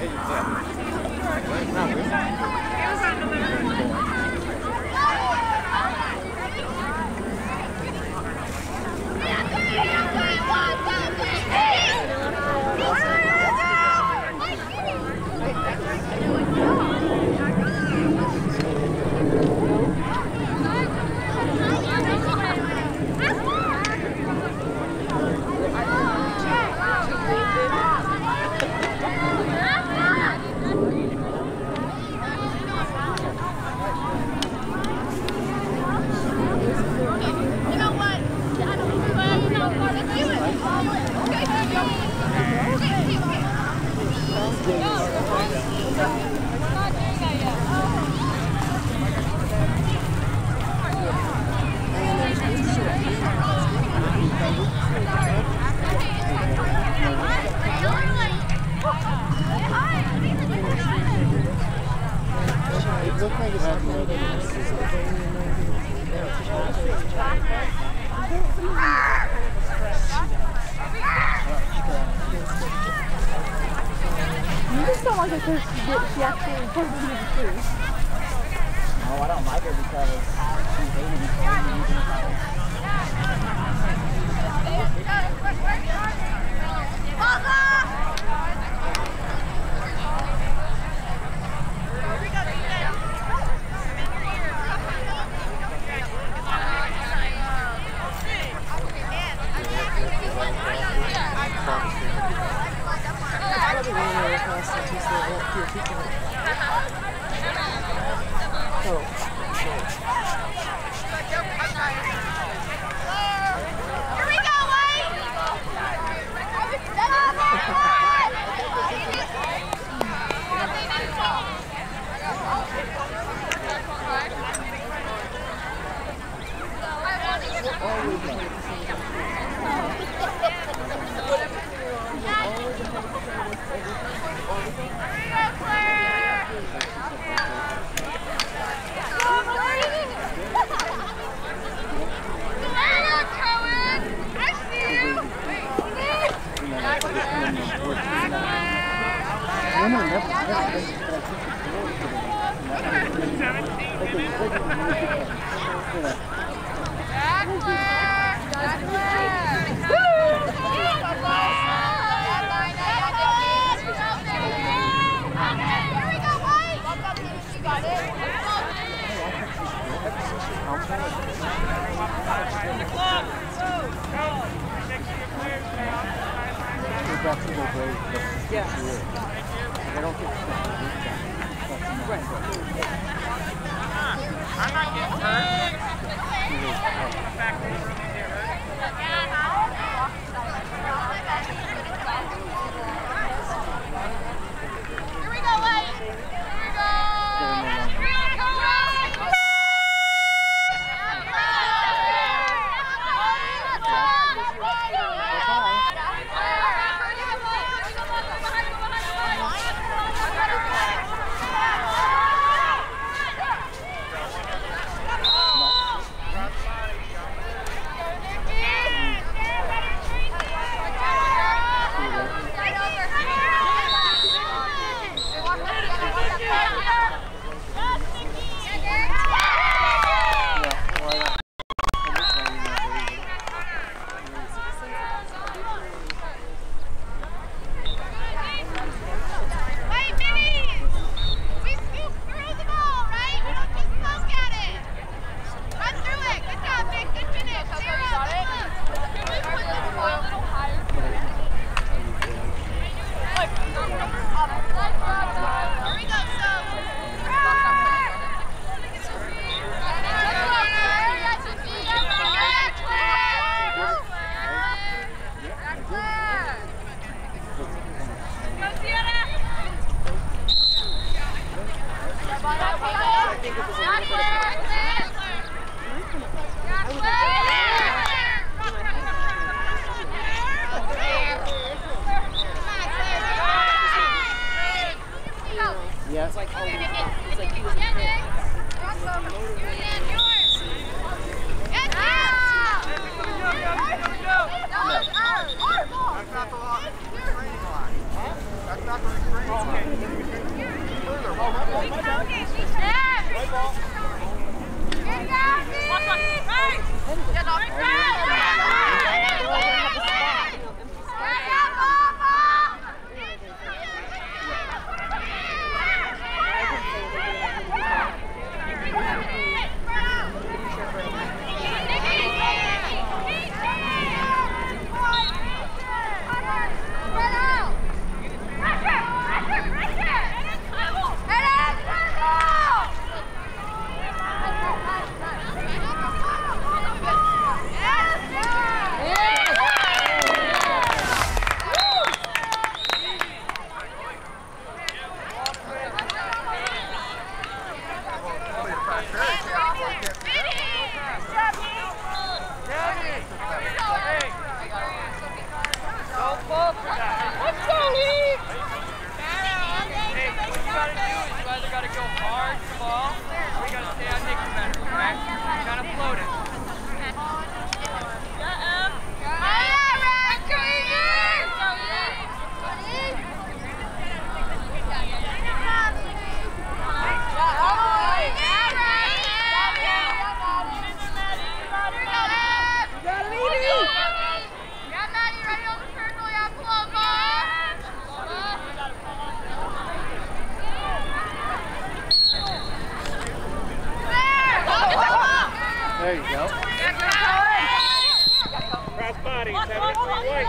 That's not the training There you go. Cross body, 73 white.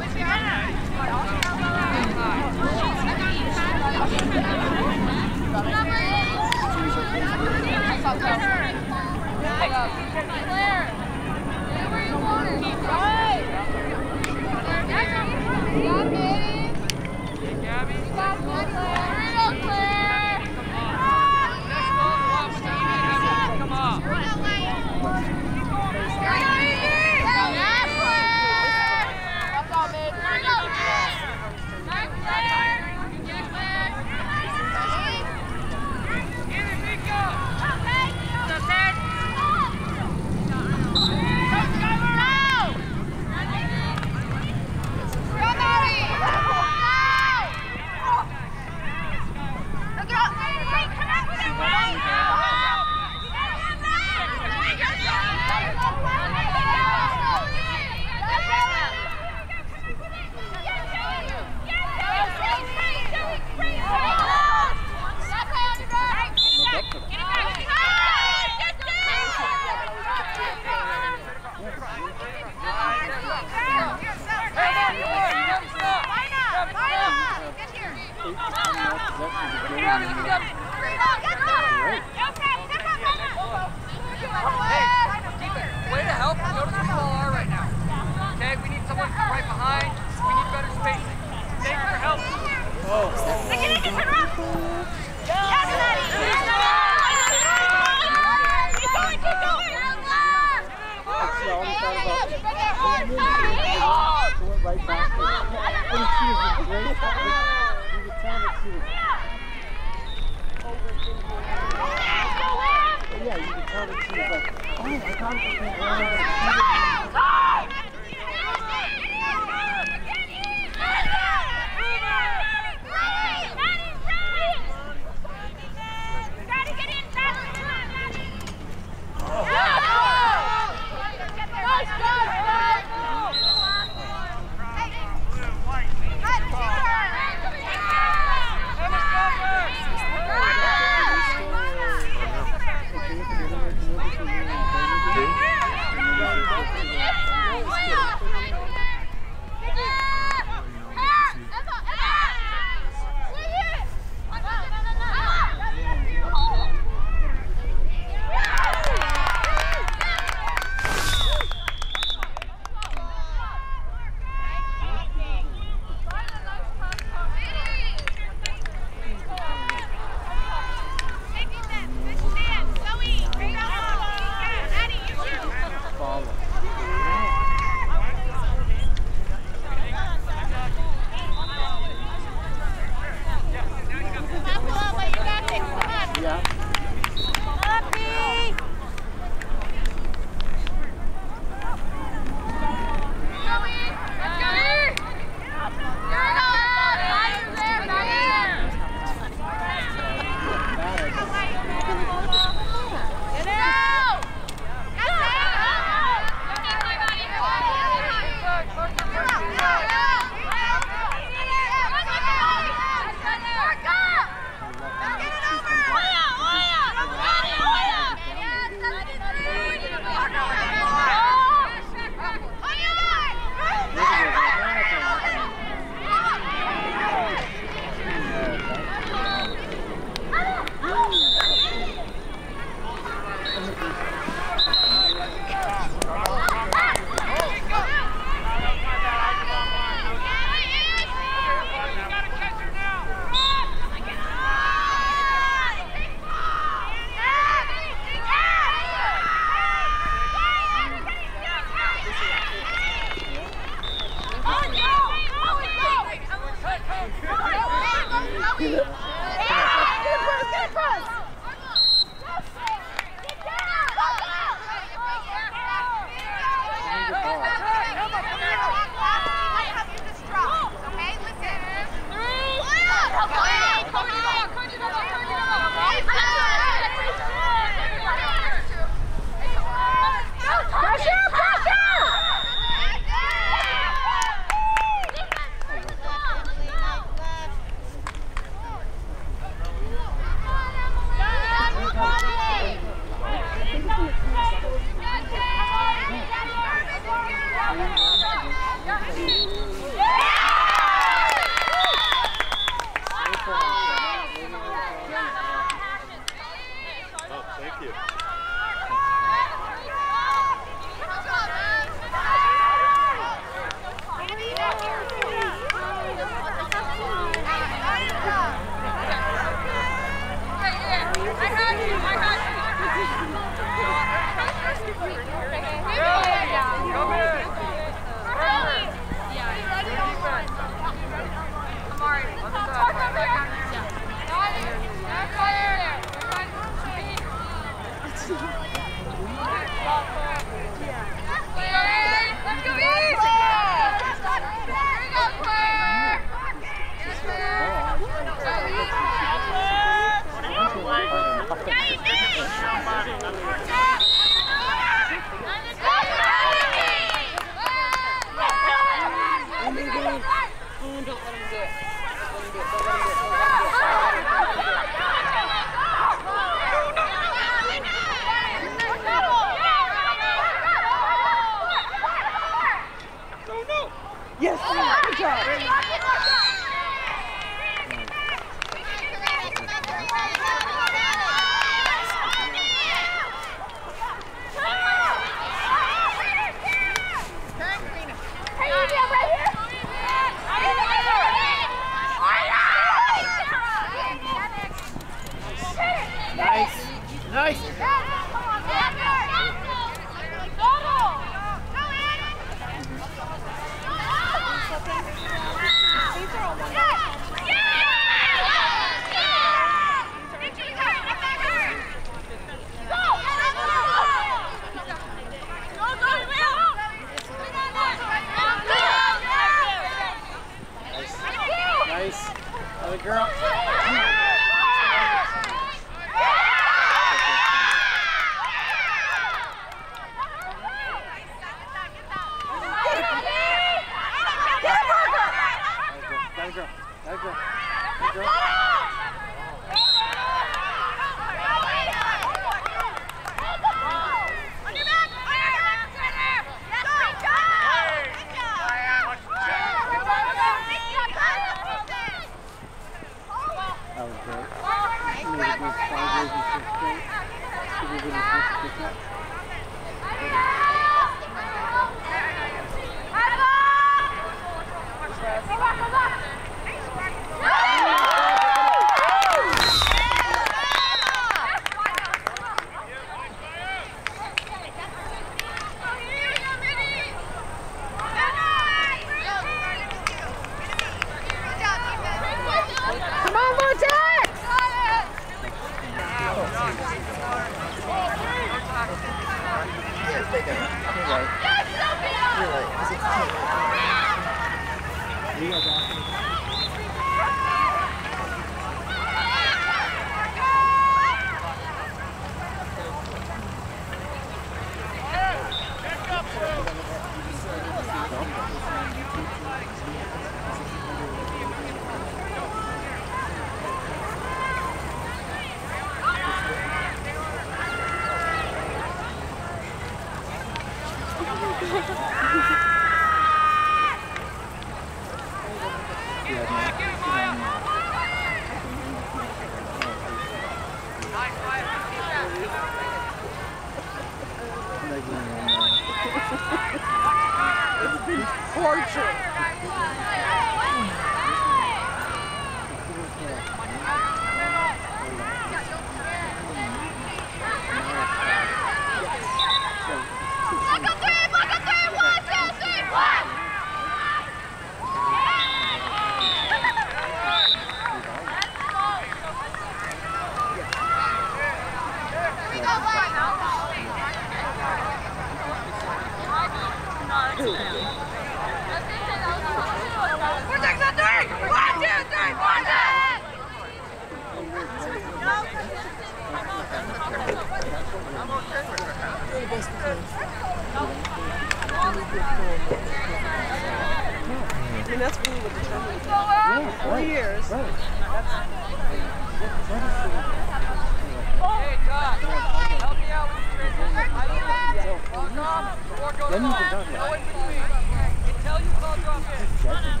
Then you can talk about it. Until you call drop in.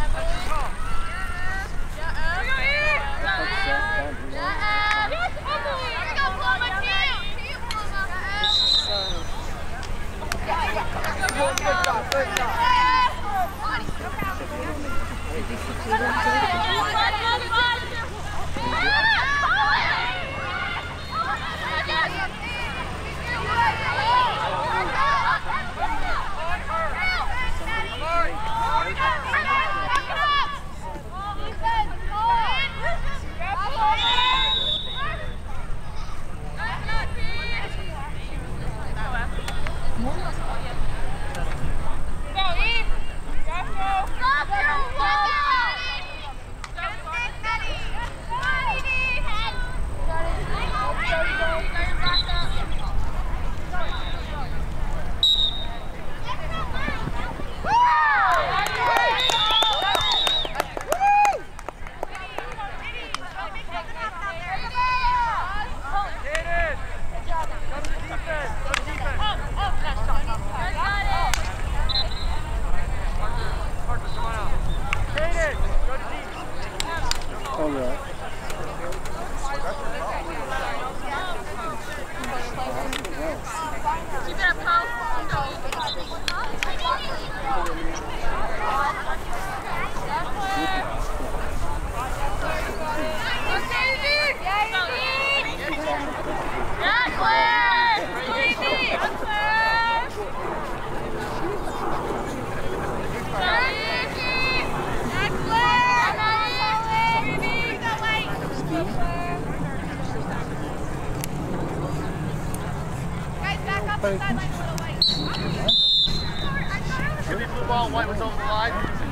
Maybe blue ball and white was over the line.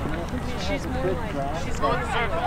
She's more like, she's Go in the circle.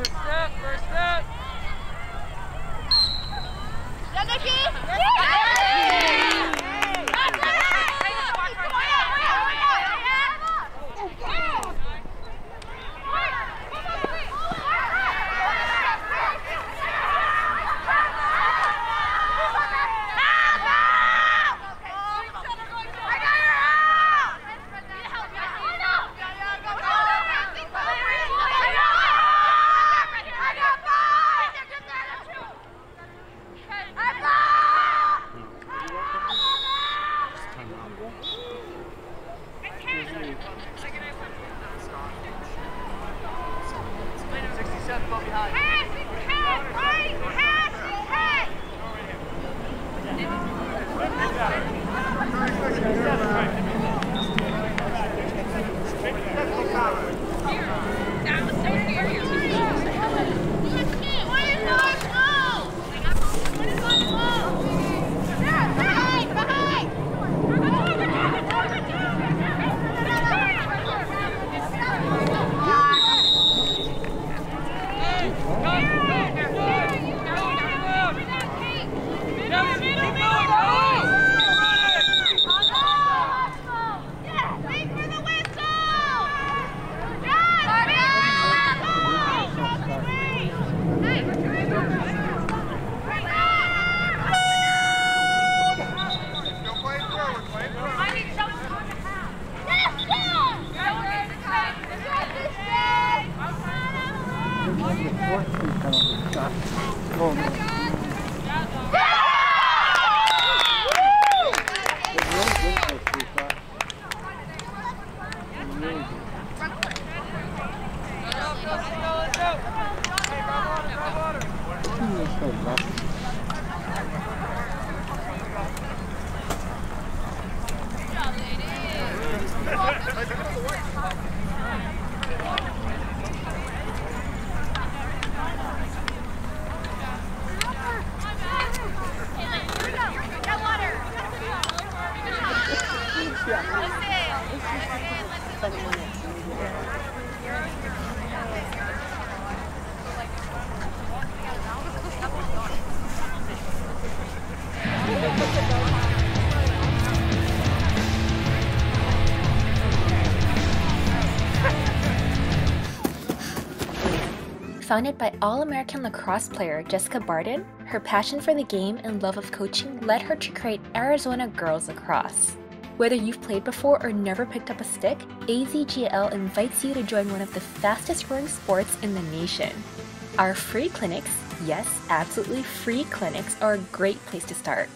First step. Yeah, Nikki! Founded by All-American lacrosse player Jessica Barden, her passion for the game and love of coaching led her to create Arizona Girls Lacrosse. Whether you've played before or never picked up a stick, AZGL invites you to join one of the fastest growing sports in the nation. Our free clinics, yes, absolutely free clinics, are a great place to start.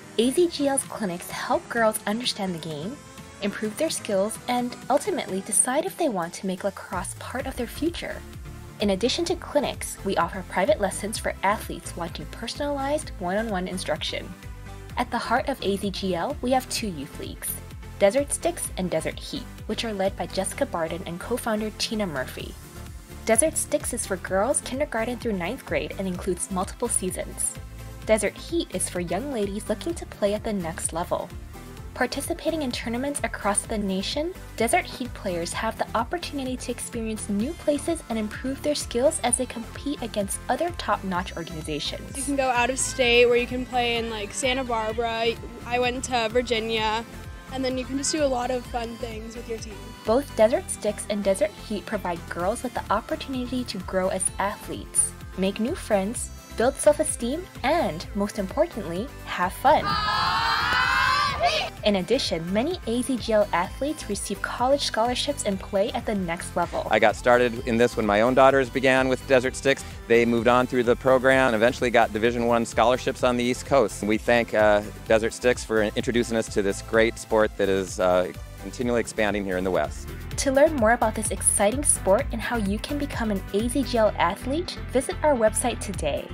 AZGL's clinics help girls understand the game, improve their skills, and ultimately decide if they want to make lacrosse part of their future. In addition to clinics, we offer private lessons for athletes wanting personalized one-on-one instruction. At the heart of AZGL, we have two youth leagues, Desert Sticks and Desert Heat, which are led by Jessica Barden and co-founder Tina Murphy. Desert Sticks is for girls kindergarten through 9th grade and includes multiple seasons. Desert Heat is for young ladies looking to play at the next level. Participating in tournaments across the nation, Desert Heat players have the opportunity to experience new places and improve their skills as they compete against other top-notch organizations. You can go out of state where you can play in like Santa Barbara. I went to Virginia, and then you can just do a lot of fun things with your team. Both Desert Sticks and Desert Heat provide girls with the opportunity to grow as athletes, make new friends, build self-esteem, and, most importantly, have fun. In addition, many AZGL athletes receive college scholarships and play at the next level. I got started in this when my own daughters began with Desert Sticks. They moved on through the program and eventually got Division I scholarships on the East Coast. We thank Desert Sticks for introducing us to this great sport that is continually expanding here in the West. To learn more about this exciting sport and how you can become an AZGL athlete, visit our website today.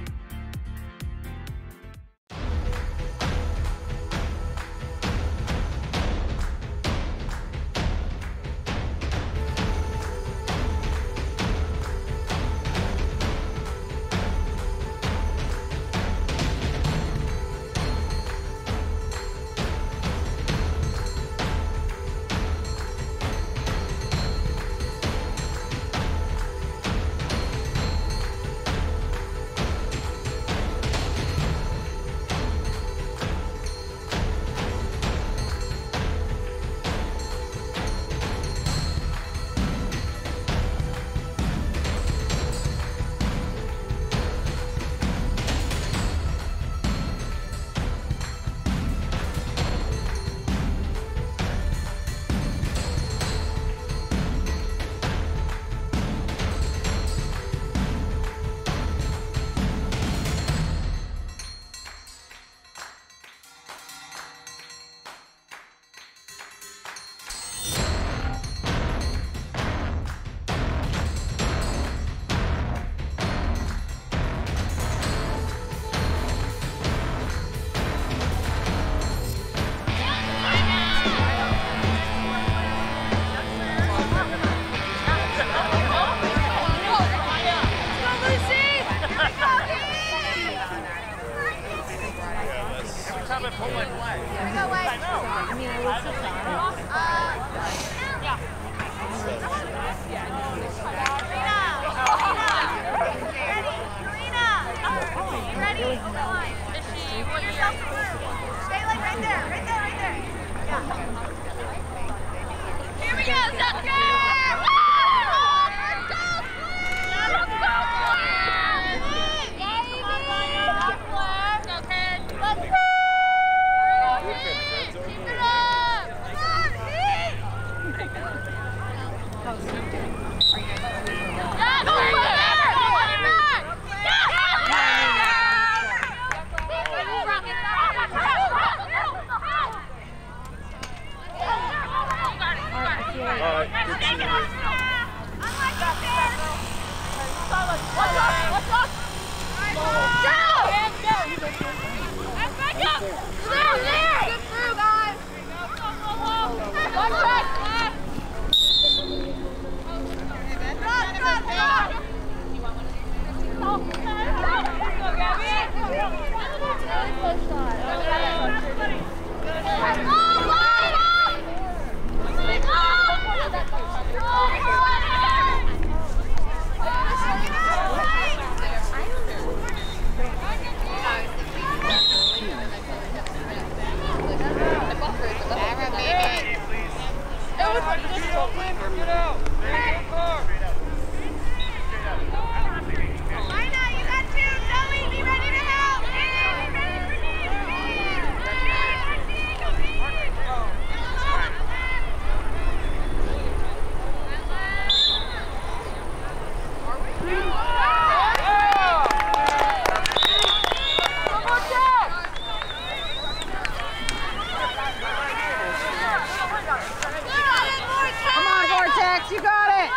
Come on, Vortex, you got it!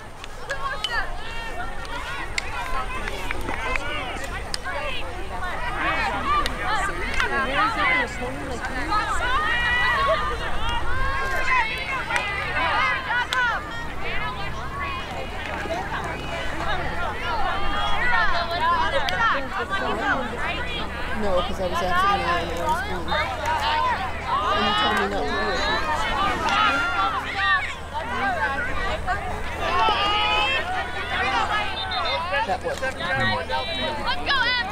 No, because I was asking you when I was home. And you told me not to do it. That worked. Let's go, Em!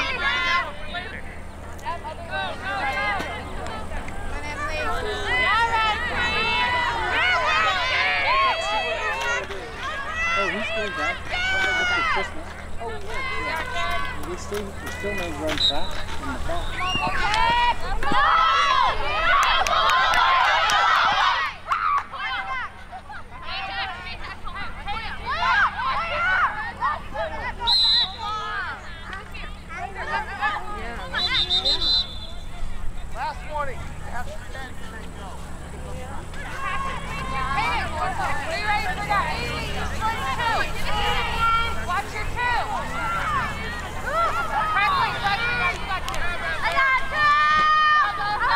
Oh, we still got after Christmas. Oh, yeah. We still may run fast in the fall. Last warning. You have to pretend to say go. Are you ready for that? Watch your two. Practically, you got two. I got two.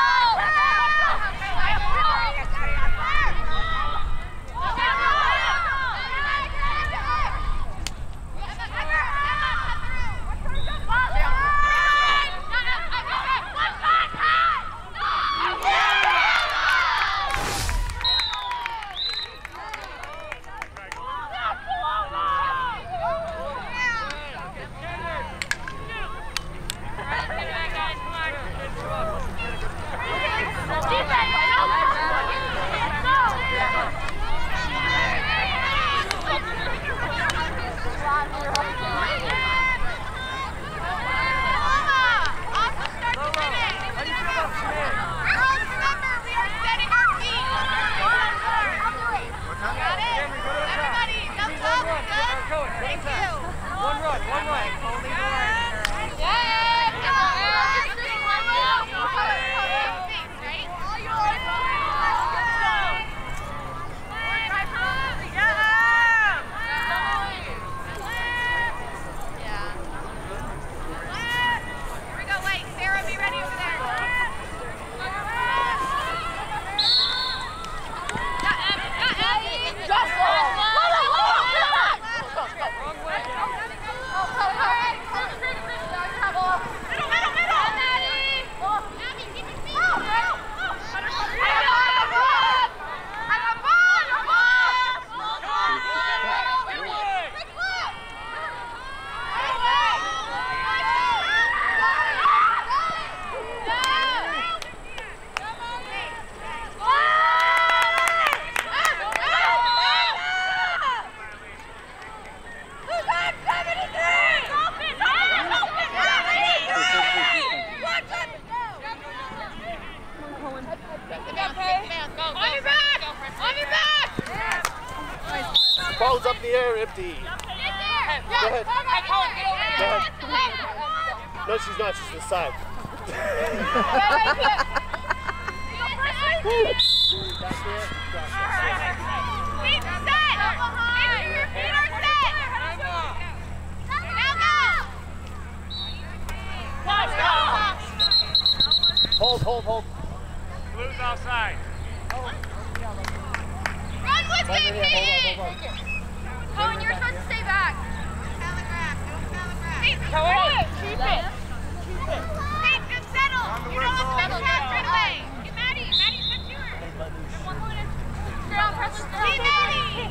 No, she's not. She's to the side. Hold. Blue's outside. Run with it, Peyton! Cohen, you're supposed to stay back. Cohen, keep it. Hey, good settle. You don't want to settle straight away. Get Maddie. Maddie, that's yours. Girl, press the girl. Keep Maddie.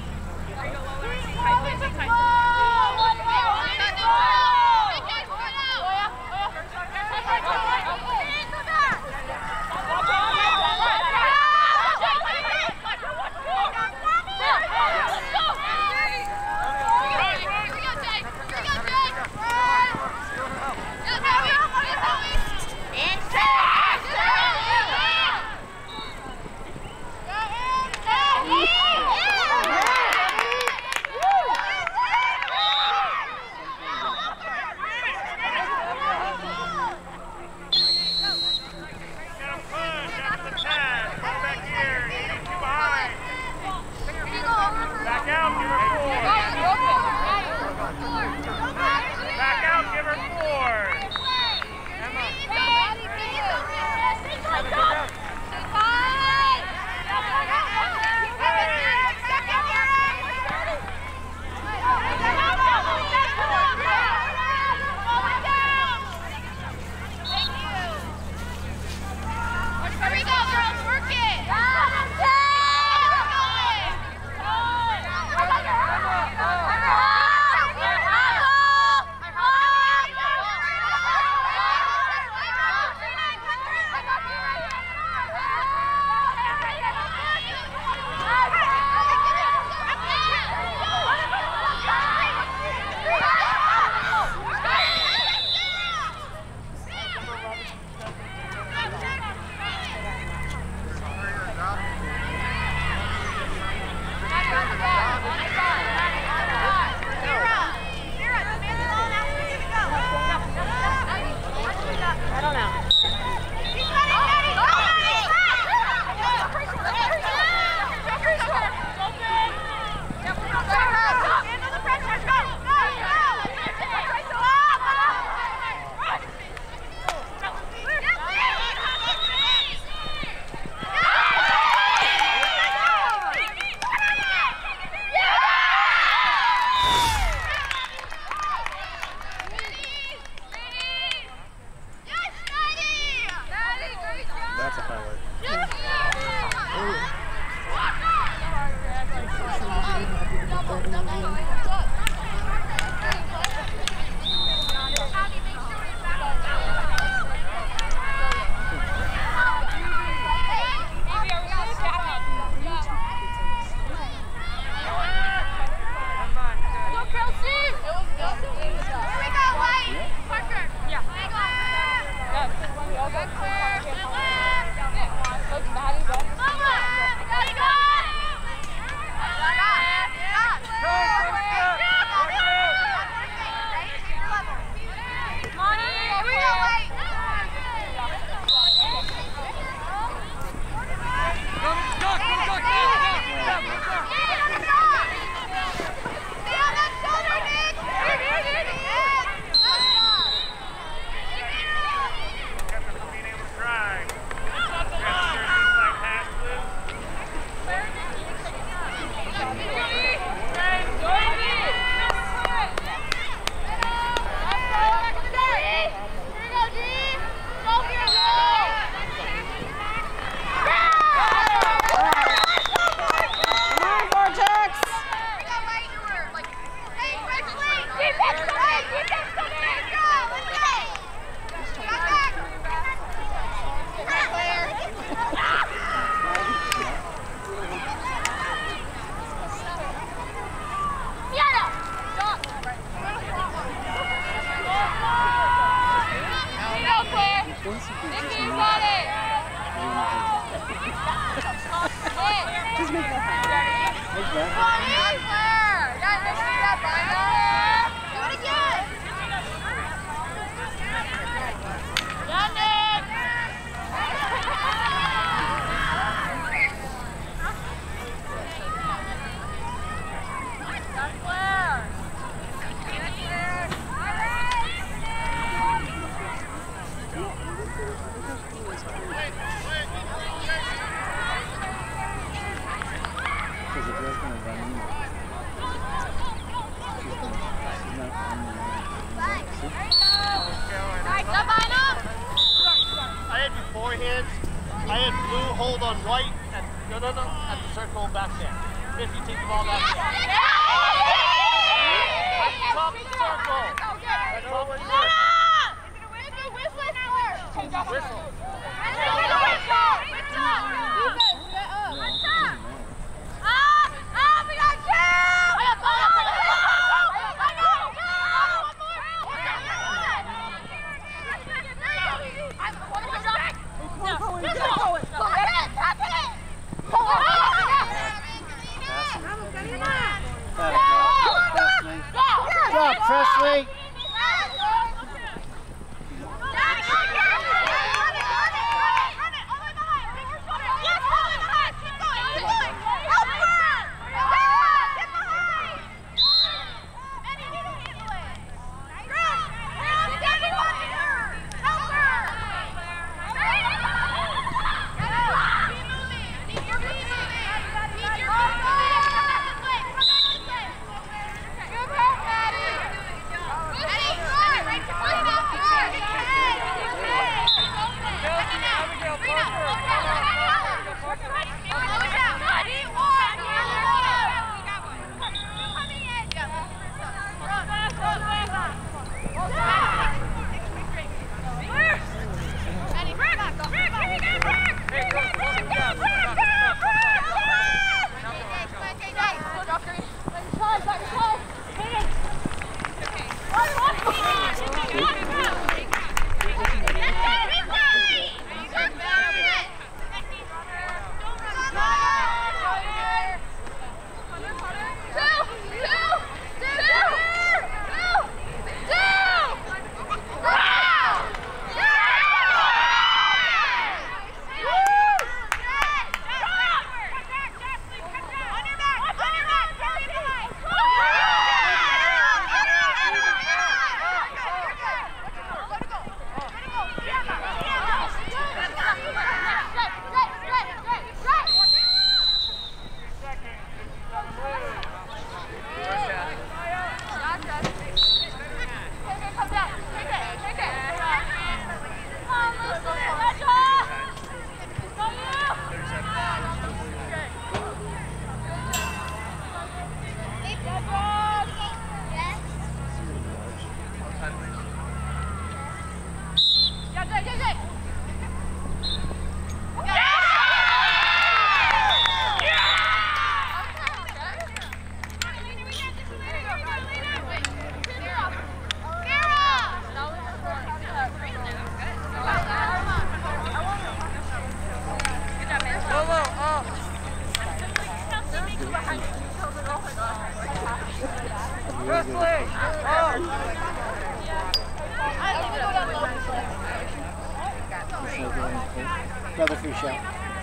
Diane, blue hold on right. And, no, at the circle back there. 50, take the ball back there. At the top of the circle. At the top of the circle. Whistle. Good job, Presley. Another free shot.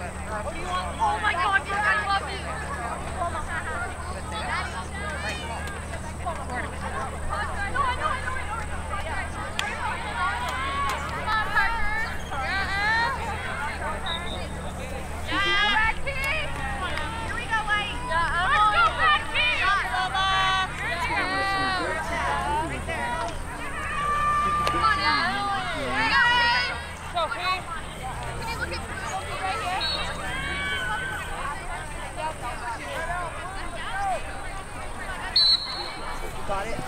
Oh my God, I love you. Got it?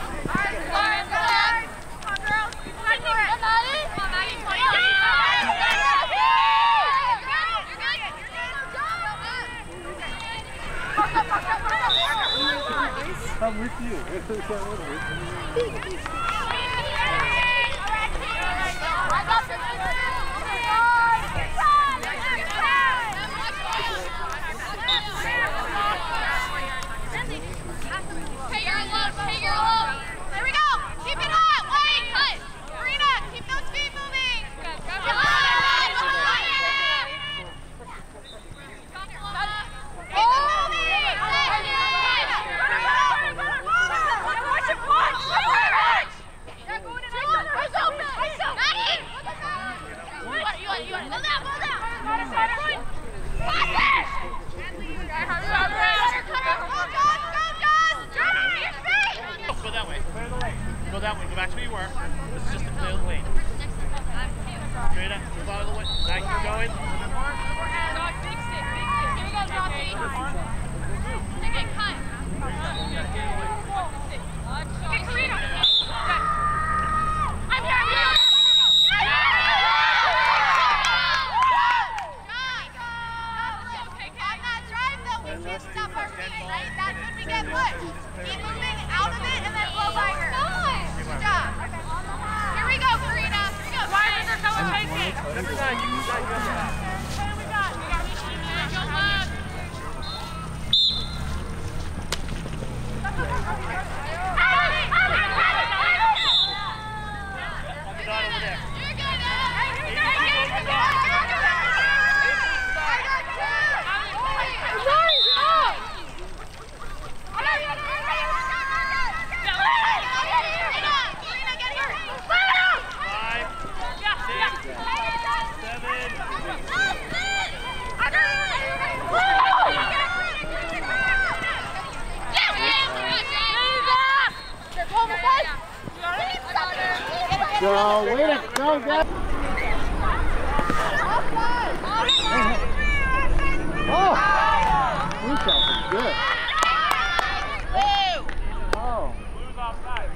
I'm with you. Go that way. Go back to where you were. This is just to clear the lane. Straight up, move out of the way. Now keep going. Big stick. Here we go, Johnny. Stick it, cut. Okay, Karina. I'm here. On that drive, though, we can't stop our feet, right? That's when we get pushed. Keep moving out of it and then blow by her. Good job. Here we go, Karina. Here we go. Drivers are coming, take it. Number 9, you can go. We got Go, way to go, guys. Oh! Blue shot was good. Oh. Blue's offside.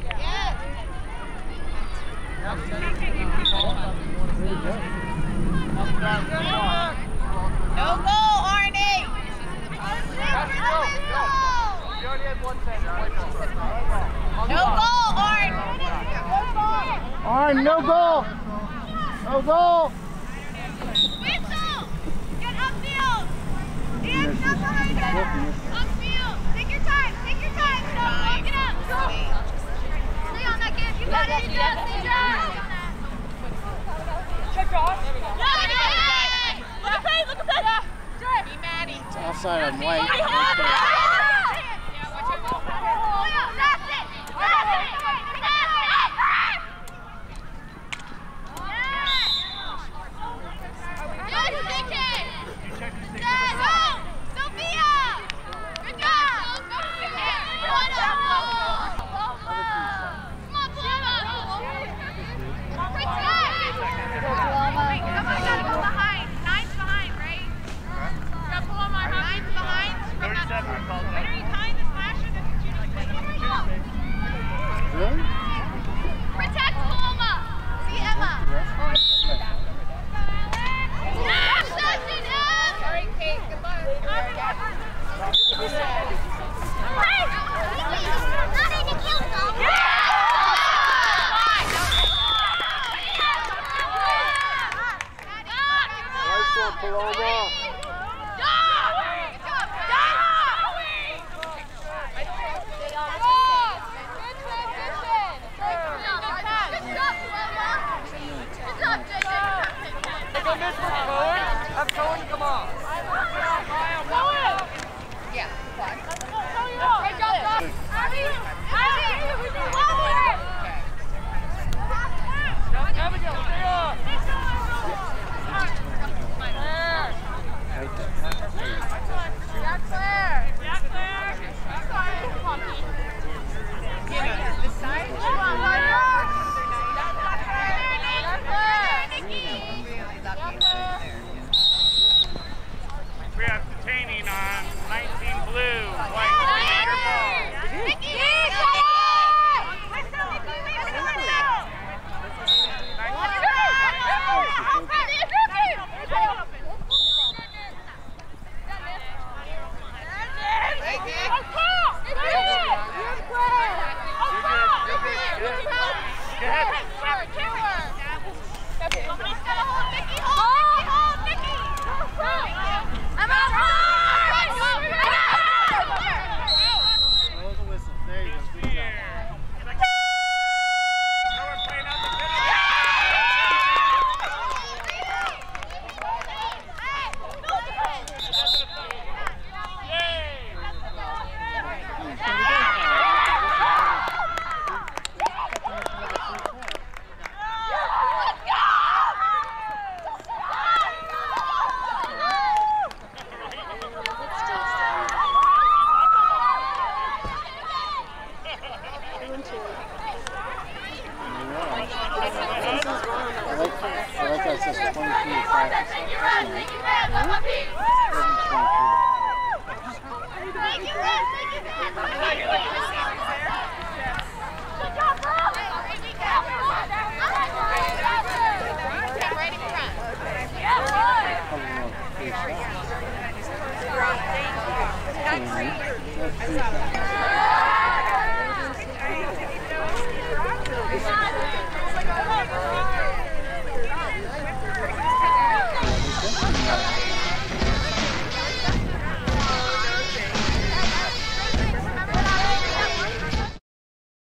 No goal, Arnie! You already had one thing. No goal, Arnie! Arn, no goal. No goal. Whistle! Get upfield! And up behind her! Upfield! Take your time! Take your time! Walk it up! Go! Stay on that kid! You got it! Stay down! Check Josh! There we go! Look at Faye! Look at Faye! Be Maddie! It's offside on white. That's it! That's it! We have detaining on 19 blue, white, Mickey! I'm out!